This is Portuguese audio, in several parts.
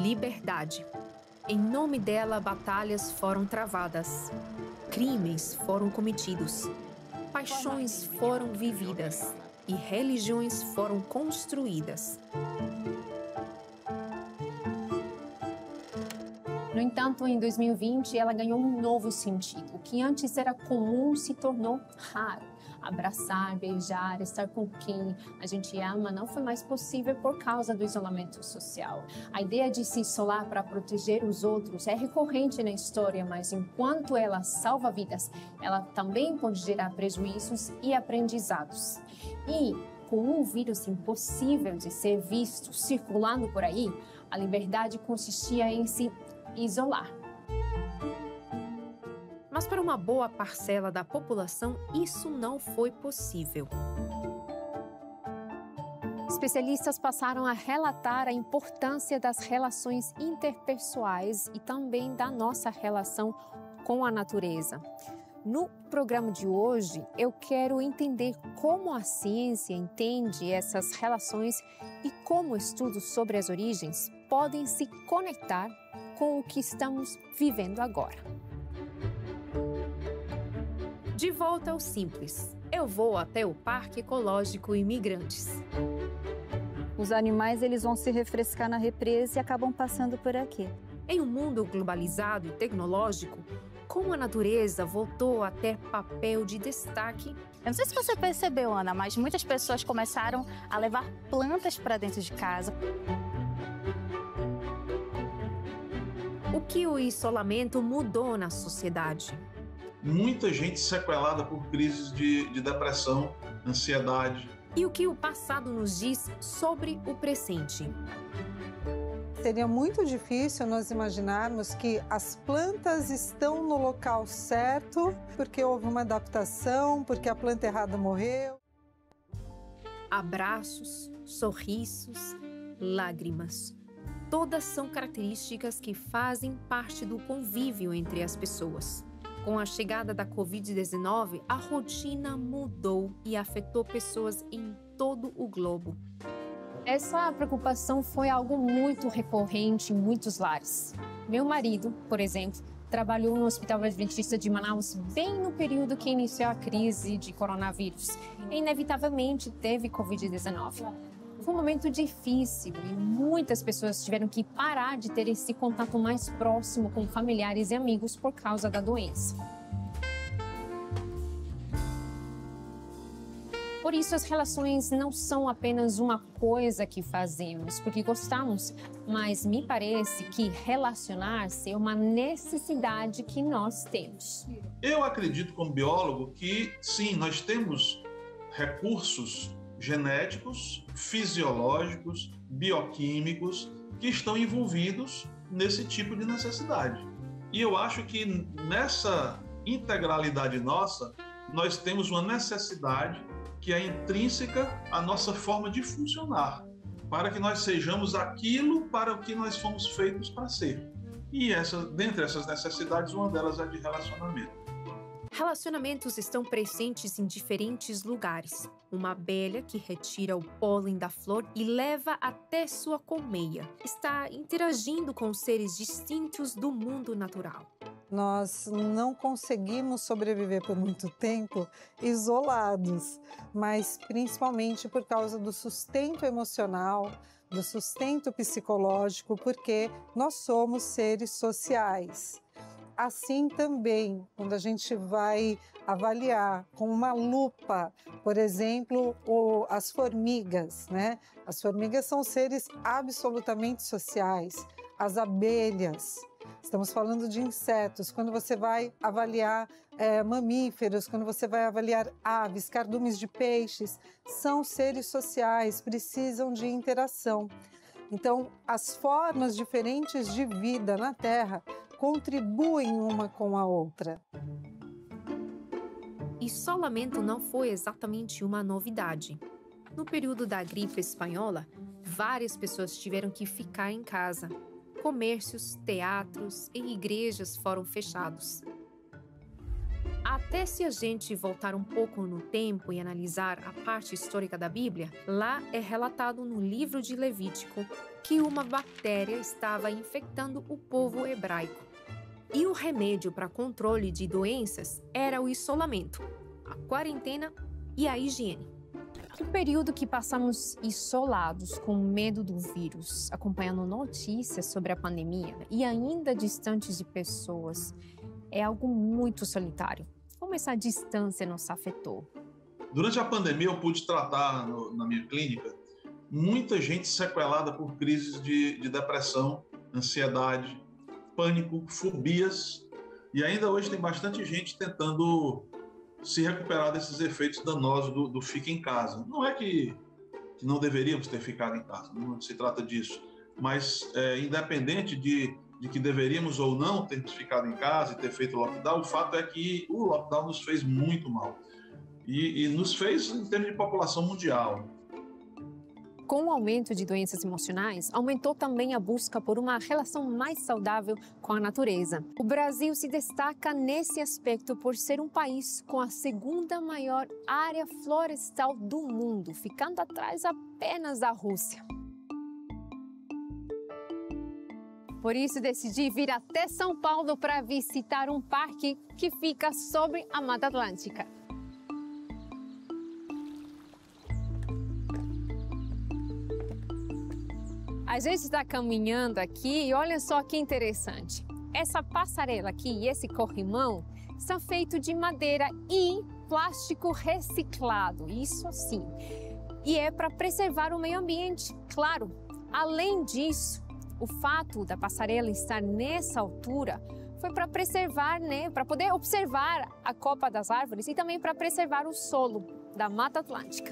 Liberdade. Em nome dela, batalhas foram travadas, crimes foram cometidos, paixões foram vividas e religiões foram construídas. No entanto, em 2020, ela ganhou um novo sentido. O que antes era comum se tornou raro. Abraçar, beijar, estar com quem a gente ama não foi mais possível por causa do isolamento social. A ideia de se isolar para proteger os outros é recorrente na história, mas enquanto ela salva vidas, ela também pode gerar prejuízos e aprendizados. E com um vírus impossível de ser visto circulando por aí, a liberdade consistia em se isolar. Mas para uma boa parcela da população, isso não foi possível. Especialistas passaram a relatar a importância das relações interpessoais e também da nossa relação com a natureza. No programa de hoje, eu quero entender como a ciência entende essas relações e como estudos sobre as origens podem se conectar com o que estamos vivendo agora. De volta ao simples, eu vou até o Parque Ecológico Imigrantes. Os animais eles vão se refrescar na represa e acabam passando por aqui. Em um mundo globalizado e tecnológico, como a natureza voltou a ter papel de destaque. Eu não sei se você percebeu, Ana, mas muitas pessoas começaram a levar plantas para dentro de casa. O que o isolamento mudou na sociedade? Muita gente sequelada por crises de depressão, ansiedade. E o que o passado nos diz sobre o presente? Seria muito difícil nós imaginarmos que as plantas estão no local certo, porque houve uma adaptação, porque a planta errada morreu. Abraços, sorrisos, lágrimas. Todas são características que fazem parte do convívio entre as pessoas. Com a chegada da Covid-19, a rotina mudou e afetou pessoas em todo o globo. Essa preocupação foi algo muito recorrente em muitos lares. Meu marido, por exemplo, trabalhou no Hospital Adventista de Manaus bem no período que iniciou a crise de coronavírus e inevitavelmente teve Covid-19. Foi um momento difícil e muitas pessoas tiveram que parar de ter esse contato mais próximo com familiares e amigos por causa da doença. Por isso, as relações não são apenas uma coisa que fazemos porque gostamos, mas me parece que relacionar-se é uma necessidade que nós temos. Eu acredito, como biólogo, que sim, nós temos recursos genéticos, fisiológicos, bioquímicos que estão envolvidos nesse tipo de necessidade. E eu acho que nessa integralidade nossa, nós temos uma necessidade que é intrínseca à nossa forma de funcionar, para que nós sejamos aquilo para o que nós fomos feitos para ser. E dentre essas necessidades, uma delas é de relacionamento. Relacionamentos estão presentes em diferentes lugares. Uma abelha que retira o pólen da flor e leva até sua colmeia está interagindo com seres distintos do mundo natural. Nós não conseguimos sobreviver por muito tempo isolados, mas principalmente por causa do sustento emocional, do sustento psicológico, porque nós somos seres sociais. Assim também, quando a gente vai avaliar com uma lupa, por exemplo, as formigas, né? As formigas são seres absolutamente sociais, as abelhas. Estamos falando de insetos. Quando você vai avaliar mamíferos, quando você vai avaliar aves, cardumes de peixes, são seres sociais, precisam de interação. Então, as formas diferentes de vida na Terra contribuem uma com a outra. Isolamento não foi exatamente uma novidade. No período da gripe espanhola, várias pessoas tiveram que ficar em casa. Comércios, teatros e igrejas foram fechados. Até Até se a gente voltar um pouco no tempo e analisar a parte histórica da Bíblia, lá é relatado no livro de Levítico que uma bactéria estava infectando o povo hebraico. E o remédio para controle de doenças era o isolamento, a quarentena e a higiene. O período que passamos isolados com medo do vírus, acompanhando notícias sobre a pandemia e ainda distantes de pessoas, é algo muito solitário. Como essa distância nos afetou? Durante a pandemia, eu pude tratar na minha clínica muita gente sequelada por crises de depressão, ansiedade, pânico, fobias. E ainda hoje tem bastante gente tentando se recuperar desses efeitos danosos do fica em casa. Não é que não deveríamos ter ficado em casa, não se trata disso. Mas, independente de que deveríamos ou não ter ficado em casa e ter feito o lockdown, o fato é que o lockdown nos fez muito mal. E nos fez em termos de população mundial. Com o aumento de doenças emocionais, aumentou também a busca por uma relação mais saudável com a natureza. O Brasil se destaca nesse aspecto por ser um país com a segunda maior área florestal do mundo, ficando atrás apenas da Rússia. Por isso, decidi vir até São Paulo para visitar um parque que fica sobre a Mata Atlântica. A gente está caminhando aqui e olha só que interessante. Essa passarela aqui e esse corrimão são feitos de madeira e plástico reciclado, isso sim. E é para preservar o meio ambiente, claro. Além disso, o fato da passarela estar nessa altura foi para preservar, para poder observar a copa das árvores e também para preservar o solo da Mata Atlântica.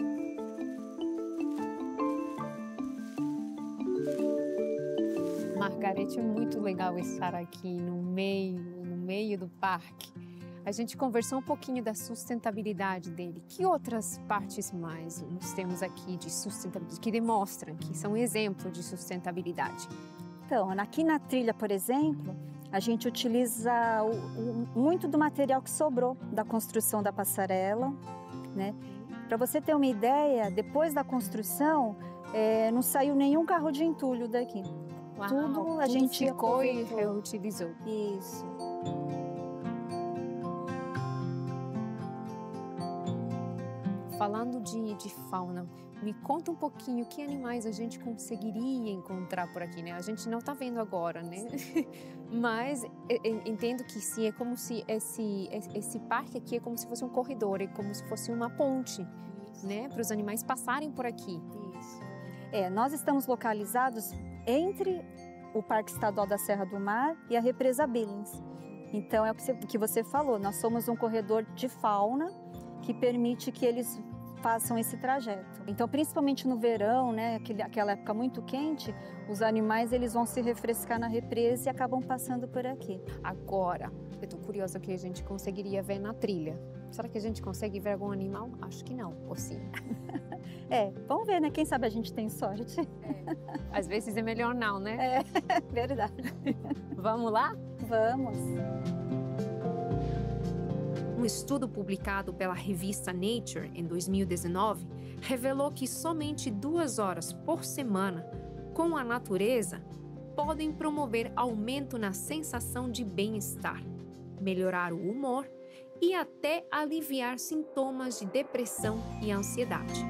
Margarete, é muito legal estar aqui no meio do parque. A gente conversou um pouquinho da sustentabilidade dele. Que outras partes mais nós temos aqui de sustentabilidade que demonstram que são exemplo de sustentabilidade? Então, aqui na trilha, por exemplo, a gente utiliza muito do material que sobrou da construção da passarela, né? Para você ter uma ideia, depois da construção, não saiu nenhum carro de entulho daqui. Uau, tudo a gente ficou e reutilizou. Isso. Falando de fauna, me conta um pouquinho que animais a gente conseguiria encontrar por aqui, né? A gente não está vendo agora, né? Mas entendo que sim, é como se esse parque aqui é como se fosse um corredor, é como se fosse uma ponte, né? Para os animais passarem por aqui. Isso. Nós estamos localizados entre o Parque Estadual da Serra do Mar e a Represa Billings. Então, é o que você falou, nós somos um corredor de fauna que permite que eles façam esse trajeto. Então, principalmente no verão, né, aquela época muito quente, os animais eles vão se refrescar na represa e acabam passando por aqui. Agora, eu estou curiosa o que a gente conseguiria ver na trilha. Será que a gente consegue ver algum animal? Acho que não, ou sim? Vamos ver, né? Quem sabe a gente tem sorte. Às vezes é melhor não, né? Verdade. Vamos lá? Vamos. Um estudo publicado pela revista Nature em 2019 revelou que somente 2 horas por semana com a natureza podem promover aumento na sensação de bem-estar, melhorar o humor e até aliviar sintomas de depressão e ansiedade.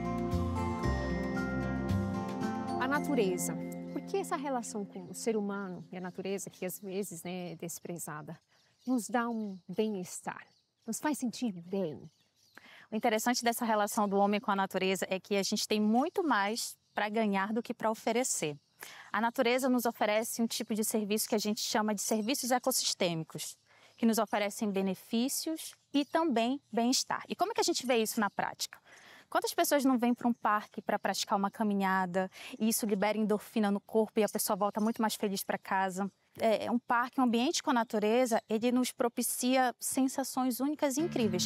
A natureza. Por que essa relação com o ser humano e a natureza, que às vezes é desprezada, nos dá um bem-estar? Nos faz sentir bem. O interessante dessa relação do homem com a natureza é que a gente tem muito mais para ganhar do que para oferecer. A natureza nos oferece um tipo de serviço que a gente chama de serviços ecossistêmicos, que nos oferecem benefícios e também bem-estar. E como é que a gente vê isso na prática? Quantas pessoas não vêm para um parque para praticar uma caminhada e isso libera endorfina no corpo e a pessoa volta muito mais feliz para casa? Um parque, um ambiente com a natureza, ele nos propicia sensações únicas e incríveis.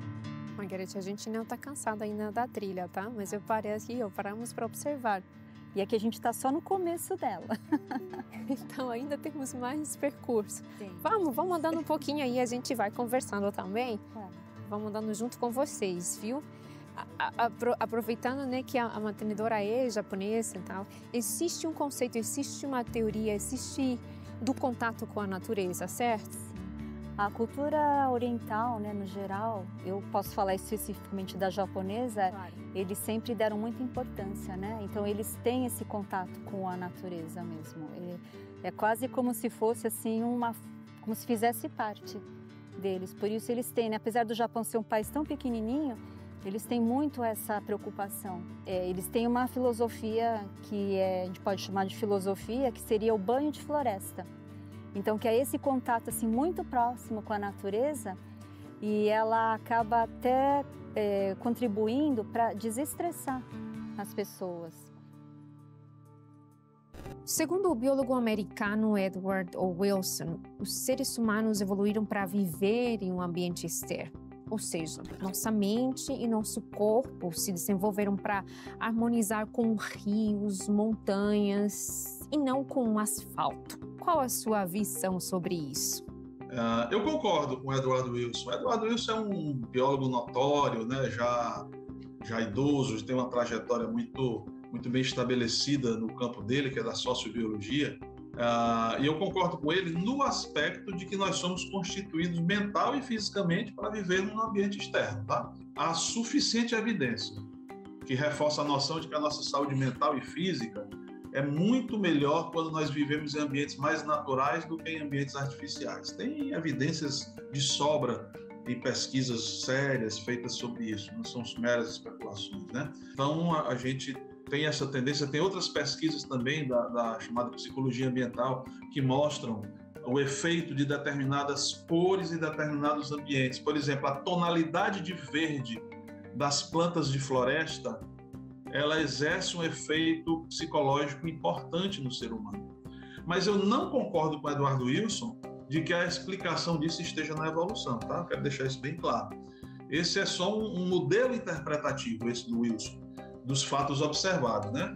Margarete, a gente não está cansada ainda da trilha, tá? Mas paramos para observar. E aqui a gente está só no começo dela. Então ainda temos mais percurso. Sim. Vamos andando um pouquinho aí, a gente vai conversando também. É. Vamos andando junto com vocês, viu? Aproveitando, né, que a mantenedora é japonesa e tal, existe um conceito, existe uma teoria, existe do contato com a natureza, certo? A cultura oriental, né, no geral, eu posso falar especificamente da japonesa, Claro. eles sempre deram muita importância, né? Então eles têm esse contato com a natureza mesmo. É quase como se fosse assim como se fizesse parte deles. Por isso eles têm, né? Apesar do Japão ser um país tão pequenininho, eles têm muito essa preocupação. Eles têm uma filosofia que a gente pode chamar de filosofia, que seria o banho de floresta. Então, que é esse contato assim muito próximo com a natureza, e ela acaba até contribuindo para desestressar as pessoas. Segundo o biólogo americano Edward O. Wilson, os seres humanos evoluíram para viver em um ambiente externo. Ou seja, nossa mente e nosso corpo se desenvolveram para harmonizar com rios, montanhas e não com o asfalto. Qual a sua visão sobre isso? Eu concordo com o Edward Wilson. O Edward Wilson é um biólogo notório, né? já idoso, tem uma trajetória muito bem estabelecida no campo dele, que é da sociobiologia. E eu concordo com ele no aspecto de que nós somos constituídos mental e fisicamente para viver num ambiente externo. Tá? Há suficiente evidência que reforça a noção de que a nossa saúde mental e física é muito melhor quando nós vivemos em ambientes mais naturais do que em ambientes artificiais. Tem evidências de sobra e pesquisas sérias feitas sobre isso, não são meras especulações, né? Então, a gente tem essa tendência, tem outras pesquisas também da chamada psicologia ambiental que mostram o efeito de determinadas cores e determinados ambientes. Por exemplo, a tonalidade de verde das plantas de floresta, ela exerce um efeito psicológico importante no ser humano. Mas eu não concordo com o Edward Wilson de que a explicação disso esteja na evolução, tá? Quero deixar isso bem claro. Esse é só um modelo interpretativo, esse do Wilson, dos fatos observados, né?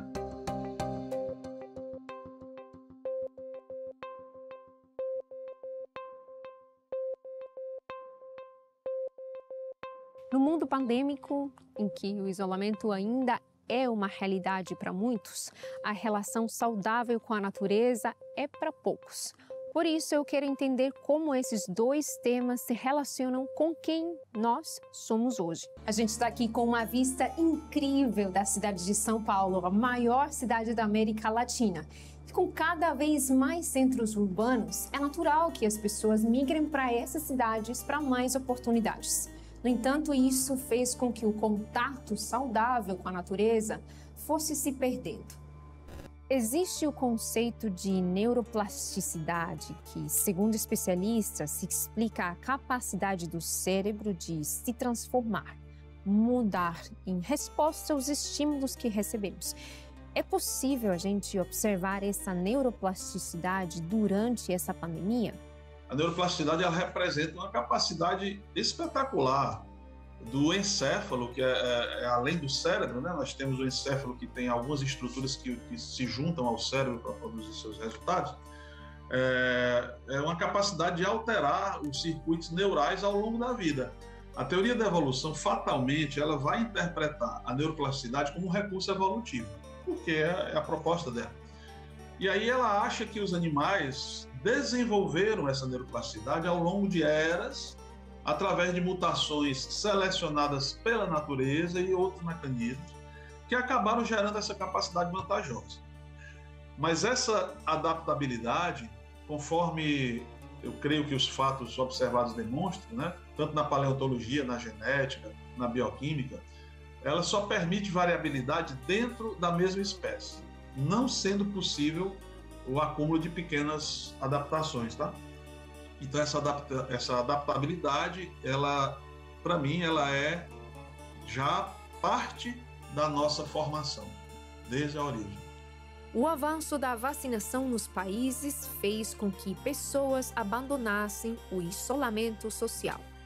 No mundo pandêmico, em que o isolamento ainda é uma realidade para muitos, a relação saudável com a natureza é para poucos. Por isso, eu quero entender como esses dois temas se relacionam com quem nós somos hoje. A gente está aqui com uma vista incrível da cidade de São Paulo, a maior cidade da América Latina. E com cada vez mais centros urbanos, é natural que as pessoas migrem para essas cidades para mais oportunidades. No entanto, isso fez com que o contato saudável com a natureza fosse se perdendo. Existe o conceito de neuroplasticidade, que, segundo especialistas, se explica a capacidade do cérebro de se transformar, mudar em resposta aos estímulos que recebemos. É possível a gente observar essa neuroplasticidade durante essa pandemia? A neuroplasticidade ela representa uma capacidade espetacular do encéfalo, que é além do cérebro, né? Nós temos o encéfalo que tem algumas estruturas que se juntam ao cérebro para produzir seus resultados. É uma capacidade de alterar os circuitos neurais ao longo da vida. A teoria da evolução, fatalmente, ela vai interpretar a neuroplasticidade como um recurso evolutivo, porque é a proposta dela. E aí ela acha que os animais desenvolveram essa neuroplasticidade ao longo de eras, através de mutações selecionadas pela natureza e outros mecanismos que acabaram gerando essa capacidade vantajosa. Mas essa adaptabilidade, conforme eu creio que os fatos observados demonstram, né, tanto na paleontologia, na genética, na bioquímica, ela só permite variabilidade dentro da mesma espécie, não sendo possível o acúmulo de pequenas adaptações, tá? Então essa adaptabilidade, ela, para mim, ela é já parte da nossa formação, desde a origem. O avanço da vacinação nos países fez com que pessoas abandonassem o isolamento social.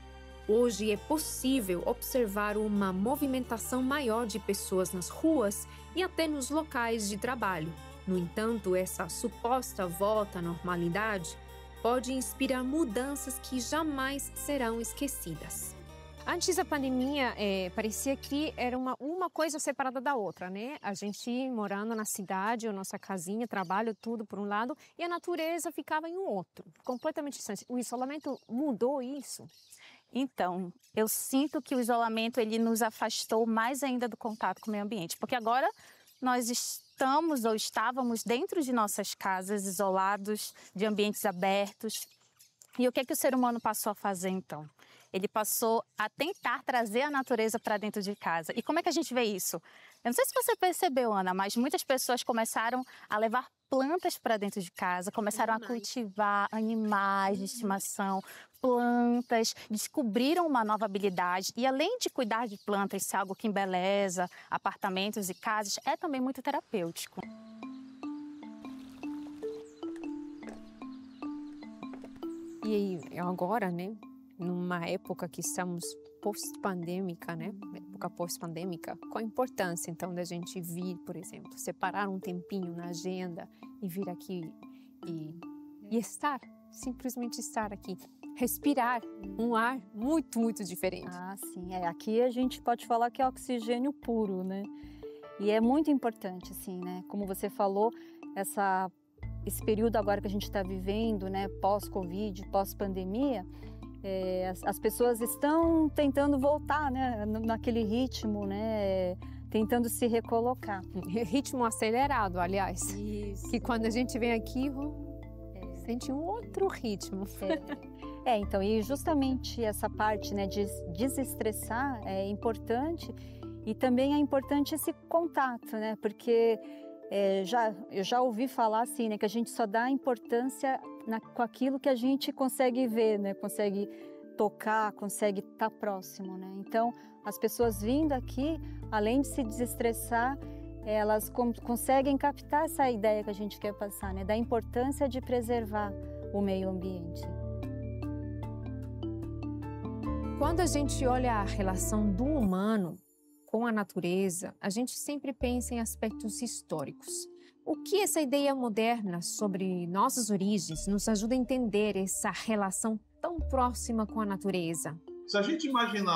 Hoje é possível observar uma movimentação maior de pessoas nas ruas e até nos locais de trabalho. No entanto, essa suposta volta à normalidade pode inspirar mudanças que jamais serão esquecidas. Antes da pandemia, parecia que era uma coisa separada da outra, né? A gente morando na cidade, a nossa casinha, trabalho, tudo por um lado, e a natureza ficava em um outro, completamente distante. O isolamento mudou isso? Então, eu sinto que o isolamento ele nos afastou mais ainda do contato com o meio ambiente, porque agora nós estamos ou estávamos dentro de nossas casas, isolados, de ambientes abertos. E o que é que o ser humano passou a fazer então? Ele passou a tentar trazer a natureza para dentro de casa. E como é que a gente vê isso? Eu não sei se você percebeu, Ana, mas muitas pessoas começaram a levar plantas para dentro de casa, começaram a cultivar animais de estimação, plantas, descobriram uma nova habilidade. E além de cuidar de plantas, ser algo que embeleza apartamentos e casas, é também muito terapêutico. E agora, né? Numa época que estamos pós-pandêmica, né? Época pós-pandêmica, qual a importância, então, da gente vir, por exemplo, separar um tempinho na agenda e vir aqui e estar, simplesmente estar aqui, respirar um ar muito, muito diferente. Ah, sim. Aqui a gente pode falar que é oxigênio puro, né? E é muito importante, assim, né? Como você falou, esse período agora que a gente está vivendo, né? Pós-Covid, pós-pandemia, as pessoas estão tentando voltar, né, naquele ritmo, né, tentando se recolocar. Ritmo acelerado, aliás. Isso. Que quando a gente vem aqui, sente um outro ritmo. Então, e justamente essa parte, né, de desestressar é importante e também é importante esse contato, né, porque eu já ouvi falar assim, né, que a gente só dá importância com aquilo que a gente consegue ver, né? Consegue tocar, consegue estar próximo, né? Então, as pessoas vindo aqui, além de se desestressar, elas conseguem captar essa ideia que a gente quer passar, né? Da importância de preservar o meio ambiente. Quando a gente olha a relação do humano com a natureza, a gente sempre pensa em aspectos históricos. O que essa ideia moderna sobre nossas origens nos ajuda a entender essa relação tão próxima com a natureza? Se a gente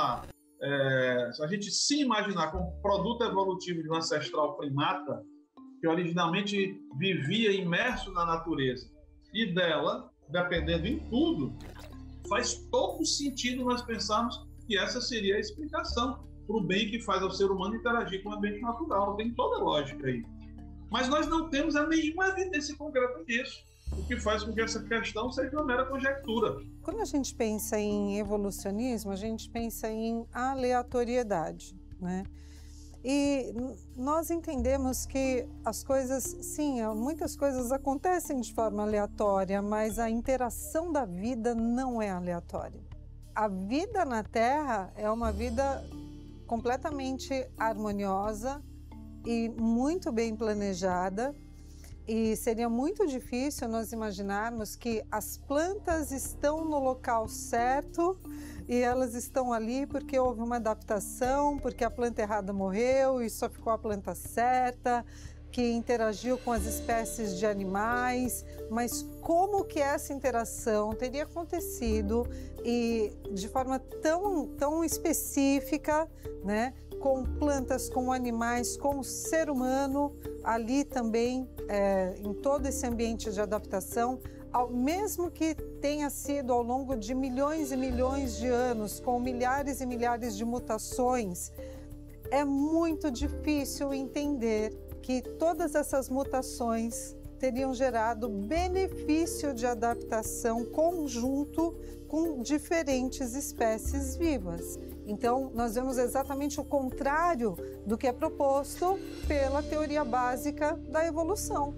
se imaginar como produto evolutivo de um ancestral primata que originalmente vivia imerso na natureza e dela, dependendo em tudo, faz todo sentido nós pensarmos que essa seria a explicação para o bem que faz ao ser humano interagir com o ambiente natural. Tem toda a lógica aí. Mas nós não temos nenhuma evidência concreta disso, o que faz com que essa questão seja uma mera conjectura. Quando a gente pensa em evolucionismo, a gente pensa em aleatoriedade, né? E nós entendemos que as coisas, sim, muitas coisas acontecem de forma aleatória, mas a interação da vida não é aleatória. A vida na Terra é uma vida completamente harmoniosa e muito bem planejada, e seria muito difícil nós imaginarmos que as plantas estão no local certo e elas estão ali porque houve uma adaptação, porque a planta errada morreu e só ficou a planta certa, que interagiu com as espécies de animais, mas como que essa interação teria acontecido e de forma tão específica, né? Com plantas, com animais, com o ser humano, ali também, em todo esse ambiente de adaptação, mesmo que tenha sido ao longo de milhões e milhões de anos, com milhares e milhares de mutações, é muito difícil entender que todas essas mutações teriam gerado benefício de adaptação conjunto com diferentes espécies vivas. Então, nós vemos exatamente o contrário do que é proposto pela teoria básica da evolução.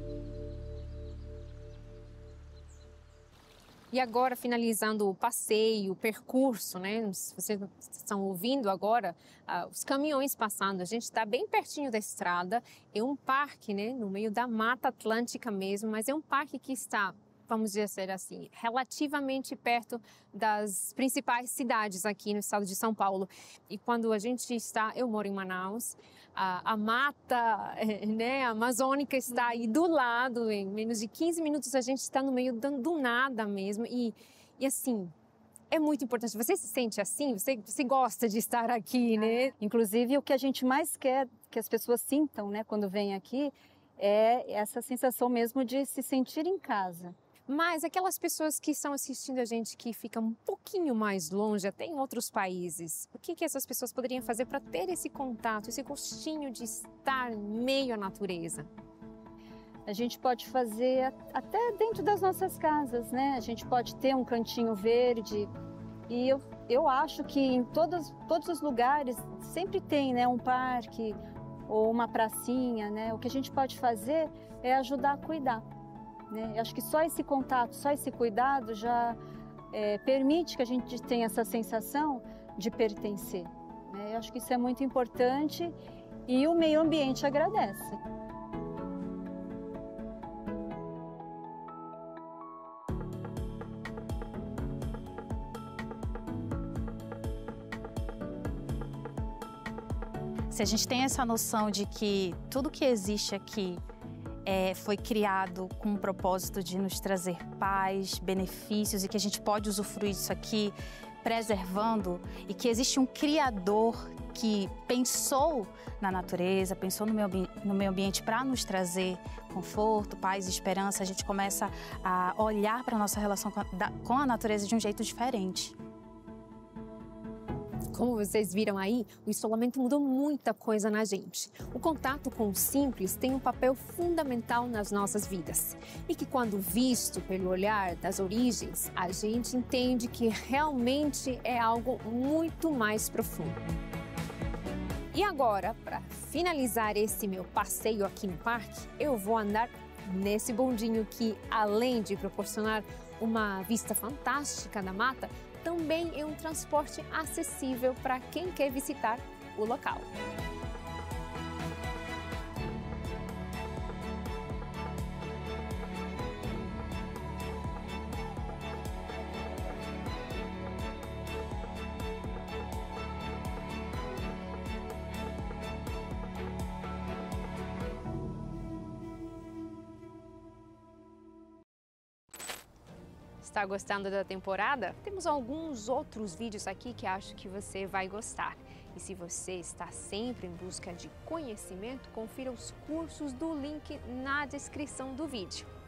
E agora, finalizando o passeio, o percurso, né? Se vocês estão ouvindo agora, os caminhões passando, a gente está bem pertinho da estrada. É um parque, né? No meio da Mata Atlântica mesmo, mas é um parque que está vamos dizer assim, relativamente perto das principais cidades aqui no estado de São Paulo. E quando a gente está, eu moro em Manaus, a mata, né, amazônica está aí do lado, em menos de 15 minutos a gente está no meio do nada mesmo. E assim, é muito importante. Você se sente assim? Você gosta de estar aqui, né? Inclusive, o que a gente mais quer que as pessoas sintam, né, quando vêm aqui, é essa sensação mesmo de se sentir em casa. Mas aquelas pessoas que estão assistindo a gente que ficam um pouquinho mais longe, até em outros países, o que essas pessoas poderiam fazer para ter esse contato, esse gostinho de estar meio à natureza? A gente pode fazer até dentro das nossas casas, né? A gente pode ter um cantinho verde e eu acho que em todos os lugares sempre tem, né, um parque ou uma pracinha, né? O que a gente pode fazer é ajudar a cuidar, né? Eu acho que só esse contato, só esse cuidado já permite que a gente tenha essa sensação de pertencer, né? Eu acho que isso é muito importante e o meio ambiente agradece. Se a gente tem essa noção de que tudo que existe aqui foi criado com o propósito de nos trazer paz, benefícios e que a gente pode usufruir disso aqui preservando e que existe um Criador que pensou na natureza, pensou no meio ambiente para nos trazer conforto, paz e esperança, a gente começa a olhar para a nossa relação com a natureza de um jeito diferente. Como vocês viram aí, o isolamento mudou muita coisa na gente. O contato com o simples tem um papel fundamental nas nossas vidas. E que quando visto pelo olhar das origens, a gente entende que realmente é algo muito mais profundo. E agora, para finalizar esse meu passeio aqui no parque, eu vou andar nesse bondinho que, além de proporcionar uma vista fantástica da mata, também é um transporte acessível para quem quer visitar o local. Está gostando da temporada? Temos alguns outros vídeos aqui que acho que você vai gostar. E se você está sempre em busca de conhecimento, confira os cursos do link na descrição do vídeo.